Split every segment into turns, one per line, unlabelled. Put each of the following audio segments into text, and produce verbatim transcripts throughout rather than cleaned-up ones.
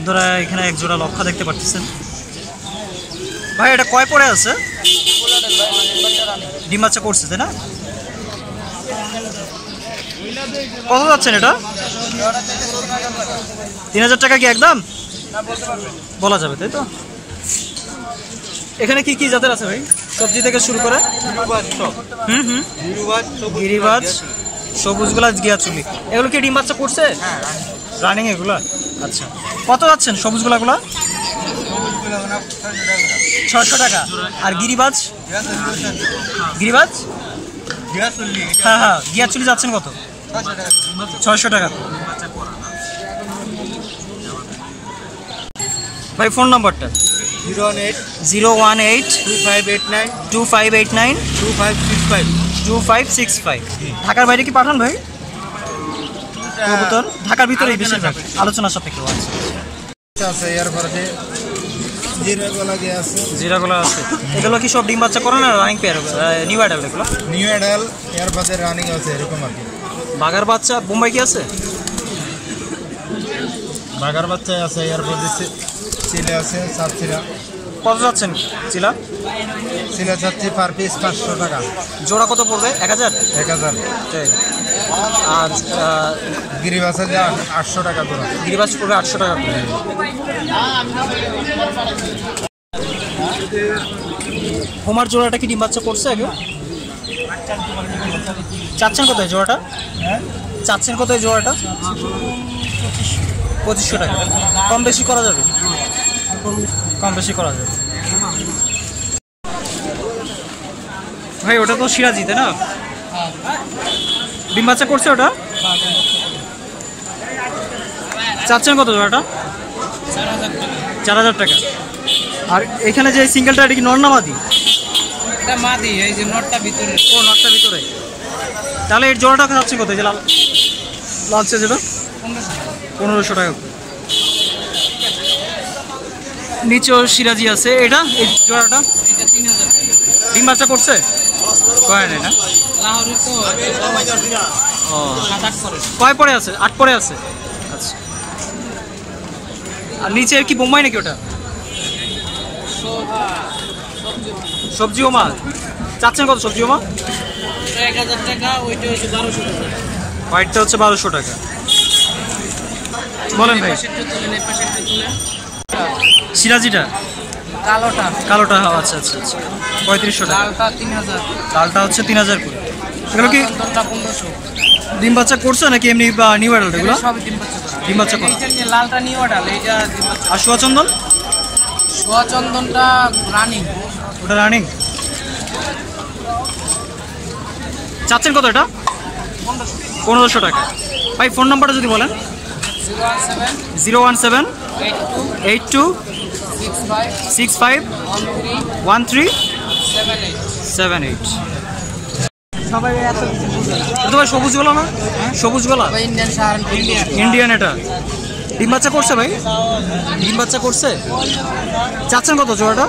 বন্ধুরা এখানে এক জোড়া লক্ষা দেখতে পাচ্ছেন ভাই, এটা কয় পরে আছে? ডিম বাচ্চা করছে তাই না? কত যাচ্ছেন এটা? তিন হাজার টাকা কি একদম বলা যাবে তাই তো? এখানে কি কি জাতের আছে ভাই? সবজি থেকে শুরু করে হুম হুম গিরিবাজ, সবুজ গোলাপ, গিয়াচুলি, এগুলো কি ডিম বাচ্চা করছে? রানিং এগুলা? আচ্ছা, কত যাচ্ছেন সবুজ গোলাগুলা? ছয়শো টাকা। আর গিরিবাজ? গিরিবাজ হ্যাঁ হ্যাঁ গিয়াচুলি যাচ্ছেন কত? ছয়শো টাকা। ভাই ফোন নাম্বারটা?
Zero one eight
zero one eight
two five eight nine
two five eight nine
two five six five
two five six five. ঢাকার বাইরে কি পাঠান ভাই কবুতর? ঢাকার ভিতরেই বেশিরভাগ আলোচনা সাপেক্ষে
আছে। এরপরে জিরাগুলো আছে,
জিরাগুলো আছে। এগুলো কি সব ডিম বাচ্চা করে না রানিং পেয়ার? নিউ অ্যাডাল এগুলো?
নিউ অ্যাডাল, এরপরে রানিং আছে এরকম আর কি।
বাগার বাচ্চা বোম্বাই কি আছে?
বাগার বাচ্চা আছে, এরপরে চিলে আছে, সাত চিলা।
কত যাচ্ছেন চিলা?
চিলা চাচ্ছি পার পিস পাঁচশো টাকা।
জোড়া কত পড়বে? এক হাজার?
এক হাজার।
আর
গিরিবাস আছে আটশো টাকা জোড়া।
গিরিবাস পড়বে আটশো টাকা করে। হোমার জোড়াটা কি ডিম বাচ্চা করছে আগে? চাচ্ছেন কোথায় জোড়াটা? হ্যাঁ চাচ্ছেন কোথায় জোড়াটা? পঁচিশশো টাকা। কম বেশি করা যাবে? কম বেশি করা যাবে। ভাই ওটা তো সিরাজি তাই না? ডিম বাচ্চা করছে ওটা? চাচ্ছেন কত জোড়াটা? চার হাজার টাকা। আর এখানে যে সিঙ্গেলটা এটা কি নর না মাদি?
এটা মাদি, এই যে নটটা ভিতরে।
ও নটটা ভিতরে। তাহলে এর জোড়াটা চাচ্ছেন কত? যে লাল লালচে যেটা? পনেরোশো টাকা। নিচেও সিরাজি আছে। এটা এই জোড়াটা
এটা তিন হাজার টাকা।
ডিম বাচ্চা করছে? কয় নেই না?
লাহোরে তো
ও
সাত আট করে।
কয় পরে আছে? আট পরে আছে। আচ্ছা, আর নিচে কি বোম্বাই নাকি ওটা? সবজি ওমা। চাচ্ছেন কত সবজি ওমা?
এক হাজার টাকা। ওইটা হচ্ছে বারোশো টাকা।
হোয়াইটটা হচ্ছে বারোশো টাকা। বলেন ভাই। সিরাজিটা?
কালোটা?
কালোটা হ্যাঁ আচ্ছা আচ্ছা আচ্ছা পঁয়ত্রিশশো টাকা।
লালটা তিন হাজার।
লালটা হচ্ছে তিন হাজার করে। এগুলো কি
পনেরোশো।
ডিম বাচ্চা করছে নাকি এমনি বা নিউ অ্যাডাল্ট এগুলো?
সবই ডিম বাচ্চা করে।
ডিম বাচ্চা করে।
এইটা নিয়ে লালটা নিউ অ্যাডাল্ট, এইটা ডিম বাচ্চা।
আর সোয়াচন্দন?
সোয়াচন্দনটা রানিং।
ওটা রানিং। চাচ্ছেন কত এটা? পনেরোশো টাকা। ভাই ফোন নাম্বারটা যদি বলেন?
Zero one seven
zero one seven
eight two
eight two
six five
six five
one three
one three
seven eight
seven eight.
সবাই এত কিছু বুঝে না।
এটা ভাই সবুজ গোলা না? সবুজ গোলা
ইন্ডিয়ান সাহারান ইন্ডিয়ান।
ইন্ডিয়ান। এটা ডিম বাচ্চা করছে ভাই? ডিম বাচ্চা করছে। চাচ্ছেন কত জোড়াটা?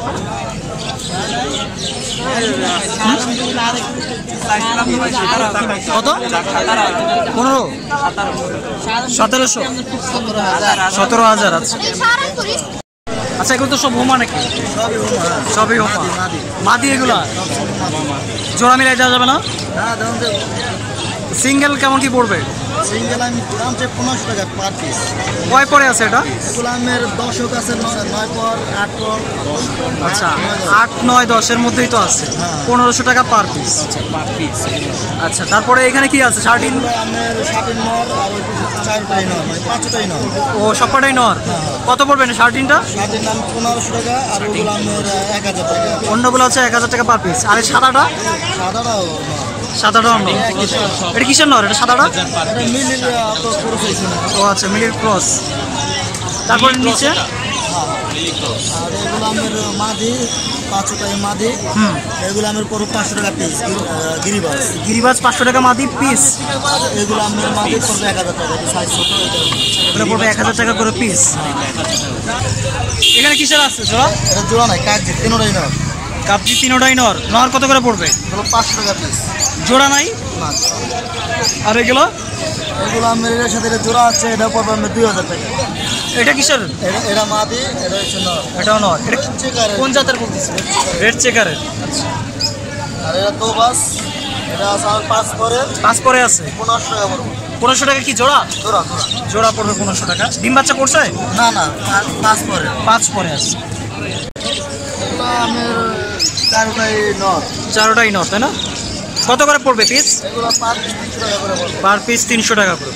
কত? পনেরো? সতেরোশো? সতেরো হাজার। আচ্ছা আচ্ছা, এগুলো তো সব হোমা নাকি? সবই হোমা। মাদি এগুলা জোড়া মিলাই দেওয়া যাবে না? সিঙ্গেল কেমন কি পড়বে?
সিঙ্গেল আমি দাম চাই পনেরোশো টাকা পার পিস।
কয় পরে আছে এটা?
এগুলো আমার দশক আছে, নয় পর আট পর।
আচ্ছা আট নয় দশের মধ্যেই তো আছে। পনেরোশো টাকা পার পিস।
Per piece.
আচ্ছা তারপরে এখানে কি আছে? শার্টিন?
আমার শার্টিন নর আর ওই চারটাই নর, মানে পাঁচটাই নর।
ও সবকটাই নর। কত পড়বে না শার্টিনটা?
শার্টিন দাম পনেরোশো টাকা আর ওগুলো আমার এক হাজার টাকা।
অন্যগুলো হচ্ছে এক হাজার টাকা পার পিস। আর এই সাদাটা?
সাদাটাও
সাদাটা অন্য। এটা কিসের নর? এটা সাদাটা?
মিলিল তো পুরো চাইছে না।
ও আচ্ছা মিলির ক্রস। তারপরে নিচে?
আর এগুলো আমার মাদি, পাঁচটাই মাদি।
হুম
এগুলো আমার পড়ো পাঁচশো টাকা পিস। গিরিবাস
গিরিবাজ পাঁচশো টাকা মাদি পিস।
এগুলো আমার মাদি পড়বে এক হাজার টাকা। সাইজ ছোট,
এগুলো পড়বে এক হাজার টাকা করে পিস। এখানে কিসের আছে জোড়া?
এটা জোড়া নাই, কাজ তিনোটাই নর।
কাপজি তিনোটাই নর। নর কত করে পড়বে?
এগুলো পাঁচশো টাকা পিস।
জোড়া নাই?
না।
আর এগুলো?
এগুলো আমার এর সাথে এটা জোড়া আছে, এটা পড়বে আমার দুই হাজার টাকা।
এটা কিসের?
এটা মাদি, এটা হচ্ছে নর।
এটাও নর। এটা কোন জাতের বলতেছে? রেড চেকারের। আচ্ছা।
আর এটা তো বাস, এটা আছে আমার পাঁচ পরে।
পাঁচ পরে আছে।
পনেরোশো টাকা পড়বে।
পনেরোশো টাকা কি জোড়া?
জোড়া জোড়া
জোড়া পড়বে পনেরোশো টাকা। ডিম বাচ্চা করছে?
না না, পাঁচ পরে।
পাঁচ পরে আছে।
এগুলো আমার চারটাই নর।
চারোটাই নর তাই না? কত করে পড়বে পিস?
এগুলো পার পিস তিনশো টাকা করে পড়বে।
পার পিস তিনশো টাকা করে।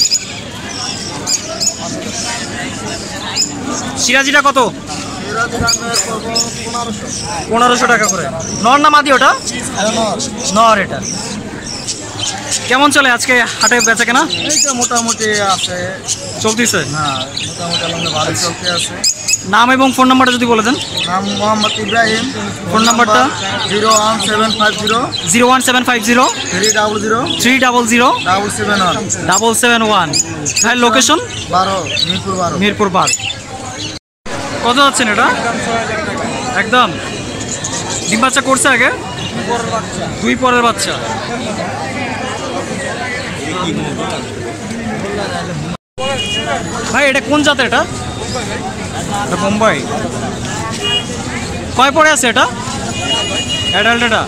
সিরাজিটা কত? পনেরোশো টাকা করে। নর না মাদি ওটা? নর। এটা কেমন চলে আজকে হাটে বেচা কেনা?
এই তো মোটামুটি আছে,
চলতেছে।
হ্যাঁ মোটামুটি আমাদের ভালো চলতে আছে।
নাম এবং ফোন নাম্বারটা যদি বলে দেন।
নাম মোহাম্মদ ইব্রাহিম।
ফোন নাম্বারটা
zero one seven five zero
zero one seven five zero
three double zero
three double zero
double seven one
double seven one. হ্যাঁ, লোকেশন
বারো, মিরপুর বারো।
মিরপুর বার। কত যাচ্ছেন এটা? একদম। ডিম বাচ্চা করছে আগে? দুই পরের বাচ্চা। ভাই এটা কোন জাতের? এটা বোম্বাই। কয় পরে আছে এটা? অ্যাডাল্ট। এটা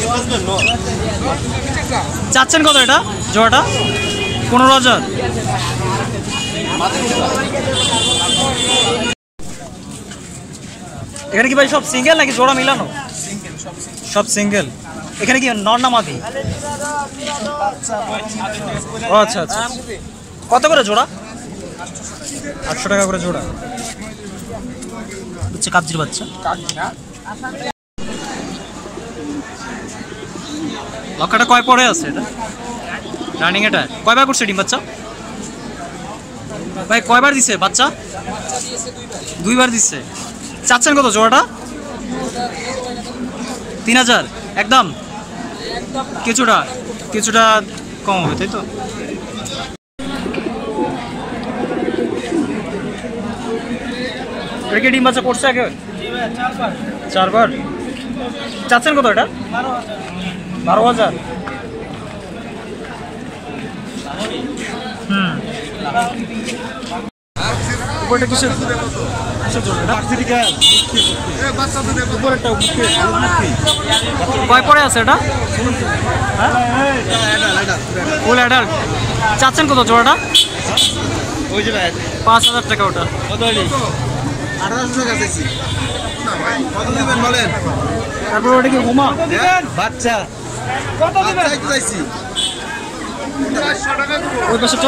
চাচ্ছেন কত এটা জোড়াটা? পনেরো হাজার। এখানে কি ভাই সব সিঙ্গেল নাকি জোড়া মিলানো? সব সিঙ্গেল। এখানে কি নর না মাদি? ও আচ্ছা আচ্ছা। কত করে জোড়া? আটশো টাকা করে জোড়া। হচ্ছে কাবজির বাচ্চা। লক্ষাটা কয় পরে আছে এটা? রানিং। এটা কয়বার করছে ডিম বাচ্চা? ভাই কয়বার দিছে বাচ্চা? দুইবার দিচ্ছে। চাচ্ছেন কত জোড়াটা? তিন হাজার একদম। কিছুটা কিছুটা কম হবে তাই তো? এটা কি ডিম বাচ্চা করছে আগে? চারবার। চাচ্ছেন কত এটা? বারো হাজার। হুম। উপরটা কিসের? কয় পরে আছে এটা? Full adult. চাচ্ছেন কত জোড়াটা? পাঁচ হাজার টাকা। ওটা তারপর ওটা কি হুমা বাচ্চা? কত চাইছি? ওই পাশেরটা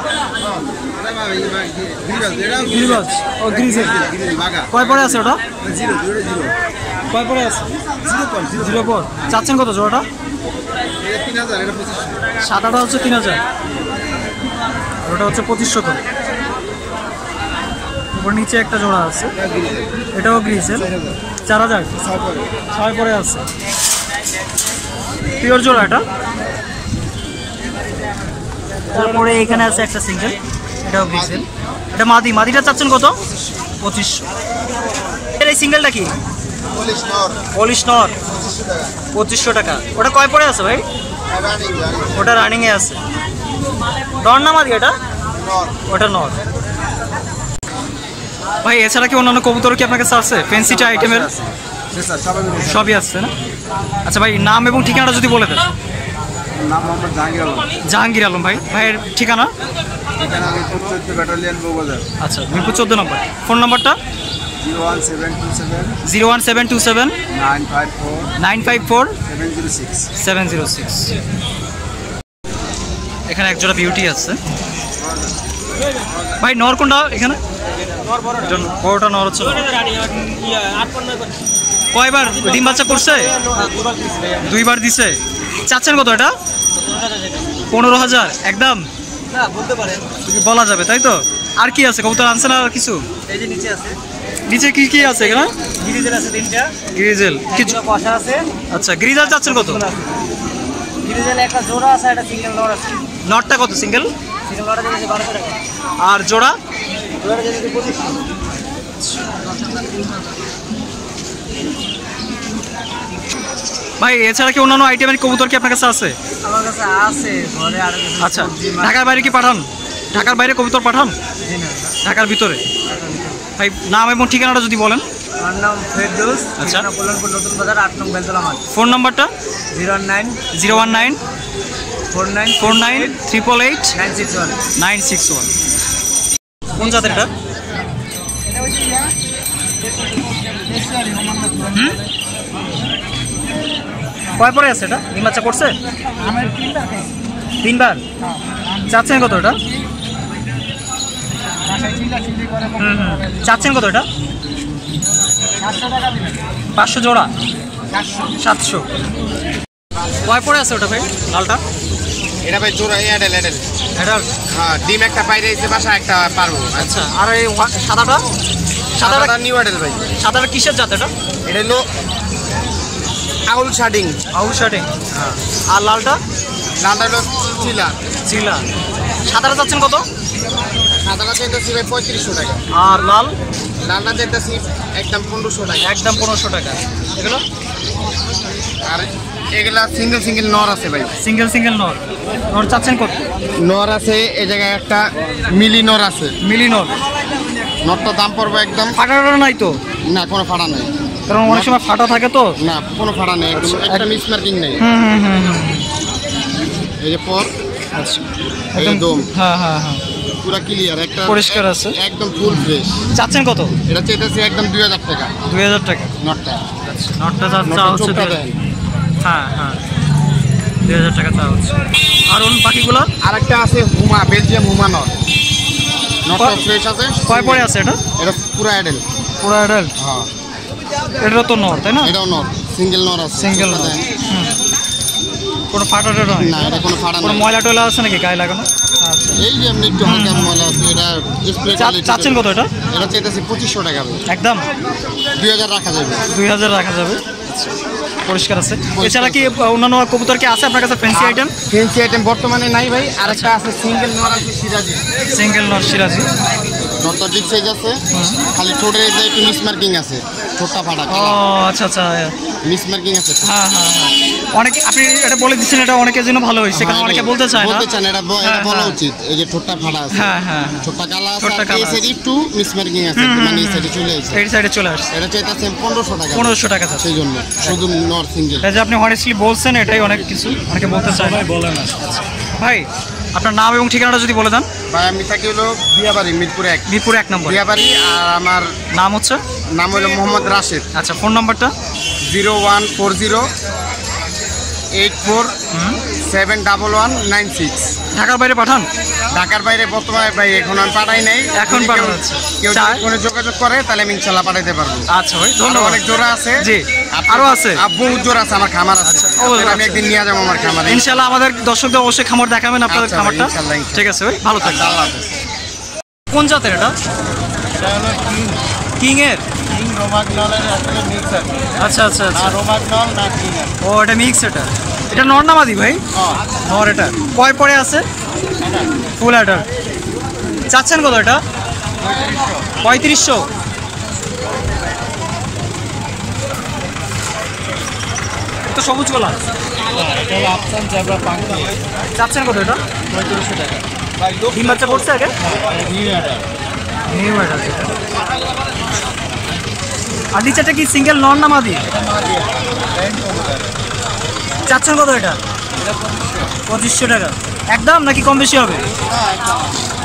গিরিবাজ। ও গ্রিজেল। কয় পরে আছে ওটা? কয় পরে আছে? জিরো পর। চাচ্ছেন কত জোড়াটা? সাত আটা হচ্ছে তিন হাজার। ওটা হচ্ছে পঁচিশশো করে। ওপর নিচে একটা জোড়া আছে, এটাও গ্রিজেল। চার হাজার। ছয় পরে আছে। পিওর জোড়া এটা। তারপরে এখানে আছে একটা সিঙ্গেল, এটাও গ্রিজেল। এটা মাদি। মাদিটা চাচ্ছেন কত? পঁচিশশো। এর এই সিঙ্গেলটা কি? পলিশ নর। পঁচিশশো টাকা। ওটা কয় পরে আছে ভাই? ওটা রানিংয়ে আছে। নর না মাদি এটা? ওটা নর। ভাই এছাড়া কি অন্যান্য কবুতর কি আপনার কাছে আছে? ফ্যান্সিটা আইটেমের সবই আসছে না? আচ্ছা ভাই, নাম এবং ঠিকানাটা যদি বলে দেন।
নাম মোহাম্মদ জাহাঙ্গীর আলম।
জাহাঙ্গীর আলম ভাই। ভাইয়ের ঠিকানা?
ঠিকানা মিরপুর চোদ্দ ব্যাটালিয়ন বউবাজার।
আচ্ছা, মিরপুর চোদ্দ নম্বর। ফোন নাম্বারটা?
Zero one seven two seven
zero one seven two seven
nine five four
nine five four
seven zero six
seven zero six. এখানে একজোড়া বিউটি আছে ভাই। নর কোনটা এখানে? বড়টা নর হচ্ছে। কয়বার ডিম বাচ্চা করছে? দুইবার দিছে। চাচ্ছেন কত এটা? পনেরো হাজার একদম। বলা যাবে তাই তো? আর কি আছে কবুতর আনছে না? আর কিছু নিচে কি কি আছে এখানে? গ্রিজেল কিছু আছে। আচ্ছা, গ্রিজেল চাচ্ছেন কত?
একটা জোড়া আছে, একটা সিঙ্গেল নর আছে।
নটটা কত সিঙ্গেল?
সিঙ্গেল নরটা দিয়েছে বারোশো টাকা।
আর জোড়া?
জোড়াটা দিয়েছে পঁচিশশো।
ভাই এছাড়া কি অন্যান্য আইটেমের কবুতর কি আপনার কাছে আছে?
আমার কাছে আছে ঘরে। আর
আচ্ছা, ঢাকার বাইরে কি পাঠান? ঢাকার বাইরে কবুতর পাঠান? ঢাকার ভিতরে? ভাই নাম এবং ঠিকানাটা যদি বলেন।
আমার নাম ফেরদৌস।
আচ্ছা।
কল্যাণপুর নতুন বাজার আট নং বেলতলা মাঠ।
ফোন নাম্বারটা?
Zero nine
zero one nine
four nine
four nine triple eight
nine six one.
Nine six one. কোন জাতের এটা? হুম? কয় পরে আছে এটা? ডিম বাচ্চা করছে? তিনবার? চাচ্ছেন কত এটা? হুম হুম চাচ্ছেন কত এটা? পাঁচশো জোড়া? সাতশো। কয় পরে আছে ওটা ভাই লালটা?
এটা ভাই জোড়া এডেল এডেল।
এটা
হ্যাঁ, ডিম একটা বাইরে এসে বাসা একটা পারবো।
আচ্ছা। আর এই ওয়া- সাদাটা? সাদাটা
সাদাটা নিউ এডেল ভাই।
সাদাটা কিসের জাত এটা?
এটা হলো আউল শাডিং।
আউল শার্টিং। আর লালটা?
লালটা হলো চিলা।
চিলা। সাদাটা চাচ্ছেন কত?
সাদাটা যেতেছি ভাই পঁয়ত্রিশশো টাকা।
আর লাল?
লালটা যেতেছি একদম পনেরোশো টাকা।
একদম পনেরোশো টাকা। এগুলো
আর এগুলা সিঙ্গেল সিঙ্গেল নর আছে ভাই।
সিঙ্গেল সিঙ্গেল নর। নর চাচ্ছেন কত?
নর আছে এই জায়গায় একটা মিলি নর আছে।
মিলি নর।
নরটার দাম পড়বে একদম।
ফাটাটা নাই তো?
না, কোনো ফাড়া নেই।
কারণ অনেক সময় ফাটা থাকে তো।
না, কোনো ফাড়া নেই, একদম একটা মিস মার্কিং নেই।
হুম হুম হুম হুম।
এই যে পর
আচ্ছা।
একদম
হ্যাঁ হ্যাঁ হ্যাঁ।
পুরা ক্লিয়ার, একটা
পরিষ্কার আছে।
একদম ফুল ফ্রেশ।
চাচ্ছেন কত?
এটা চাইতেছি একদম দুই হাজার টাকা।
দুই হাজার টাকা।
নটটা
আচ্ছা। নটটা চা
নটটা
হচ্ছে
চোখটা
দুই-
দেন।
হ্যাঁ হ্যাঁ দুই হাজার টাকা চা হচ্ছে। আর অন্য বাকিগুলো?
আর একটা আছে হুমা, বেলজিয়াম হুমা নট। নটটা
কয়-
ফ্রেশ আছে।
কয় পরে আছে এটা?
এটা পুরা অ্যাডেল।
পুরো অ্যাডাল্ট?
হ্যাঁ,
এটারও তো নর তাই না?
এটাও নট, সিঙ্গেল নর আছে।
সিঙ্গেল
চোখটা
নর।
দেন।
হুম। কোনো ফাটা টাটা নাই?
না, এটা কোনো ফাড়া
কোনো
নেই।
ময়লা টয়লা আছে নাকি গায়ে লাগানো? আচ্ছা।
এই যে এমনি একটু হালকা ময়লা আছে, এটা স্প্রে
চা- চাচ্ছেন কত এটা?
এটা চাইতেছি পঁচিশশো টাকা।
একদম
দুই হাজার রাখা যাবে।
দুই হাজার রাখা যাবে। পরিষ্কার আছে। এছাড়া কি আহ, অন্যান্য কবুতর কি আছে আপনার কাছে ফ্যান্সি আইটেম?
ফেন্সি আইটেম বর্তমানে নাই ভাই। আর একটা আছে সিঙ্গেল নর আছে সিরাজি।
সিঙ্গেল নর সিরাজি।
নটটা বিগ সাইজ আছে, খালি ঠোঁটের এই যে একটু মিস মার্কিং আছে, ঠোঁটটা ফাটা।
ও আচ্ছা আচ্ছা।
মিস মার্কিং আছে।
হ্যাঁ হ্যাঁ হ্যাঁ। অনেকে আপনি এটা বলে দিচ্ছেন, এটা অনেকের জন্য ভালো হয়েছে কারণ অনেকে বলতে চায় না।
বলতে চান, এটা ব- এটা
হ্যাঁ,
বলা
হ্যাঁ।
উচিত। এই যে ঠোঁটটা ফাটা আছে,
হ্যাঁ হ্যাঁ হ্যাঁ।
ঠোঁটটা কালা আছে,
ঠোঁটটা
আর
কালা
এই
আছে।
সাইডে একটু মিস মার্কিং আছে, মানে এই সাইডে চলে আসছে।
এই সাইডে চলে আসছে।
এটা চাইতেছে পনেরোশো টাকা।
পনেরোশো টাকা চাচ্ছে।
সেই জন্য শুধু নর সিঙ্গেল।
এটা যে আপনি হনেস্টলি বলছেন এটাই অনেক কিছু, অনেকে বলতে চায় না।
বলে না।
ভাই আপনার নাম এবং ঠিকানাটা যদি বলে দেন।
ভাই আমি থাকি হলো বিয়াবাড়ি, মিরপুর এক।
মিরপুর এক নম্বর।
বিয়াবাড়ি। আর আমার
নাম হচ্ছে?
নাম হলো মোহাম্মদ রাশেদ।
আচ্ছা। ফোন নাম্বারটা?
Zero one four zero eight four seven double one nine six.
ঢাকার বাইরে পাঠান?
ঢাকার বাইরে বর্তমানে ভাই এখন আমি পাঠাই নাই।
এখন
যদি
পাঠানো
কেউ-
হচ্ছে।
কেউ যদি
চায়?
ফোনে যোগাযোগ করে তাহলে আমি ইনশাল্লাহ পাঠাইতে পারবো।
আচ্ছা ভাই
আরো
ধন্যবাদ।
অনেক জোড়া আছে।
জি।
আপনি-
আরো আছে?
আর বহুত জোড়া আছে, আমার খামার আছে।
আচ্ছা, ও,
আপনারা আমি
আচ্ছা।
একদিন নিয়ে যাবো আমার খামারে।
ইনশাআল্লাহ আমাদের দর্শকদের অবশ্যই খামার দেখাবেন আপনাদের
আচ্ছা ভাই,
খামারটা।
ইনশাআল্লাহ, ইনশাআল্লাহ।
ঠিক আছে ভাই, ভালো থাকবেন।
আল্লাহ হাফেজ।
কোন জাতের এটা? কিং এর?
কিং রোমাগনলের আসলে মিক্স আছে।
আচ্ছা আচ্ছা
না
আচ্ছা।
রোমাগনল না কিং।
ও এটা মিক্স। এটা এটা নর না মাদি ভাই? নর। এটা কয় পরে আছে? Full adult. চাচ্ছেন কত এটা? পঁয়ত্রিশশো। তো সবুজ গোলা চাচ্ছেন কত এটা?
পঁয়ত্রিশশো টাকা।
ডিম বাচ্চা করছে আগে?
New adult.
New adult. আর নিচেটা কি সিঙ্গেল নর না মাদি? চাচ্ছেন কত এটা? পঁচিশশো টাকা। একদম নাকি কম বেশি হবে?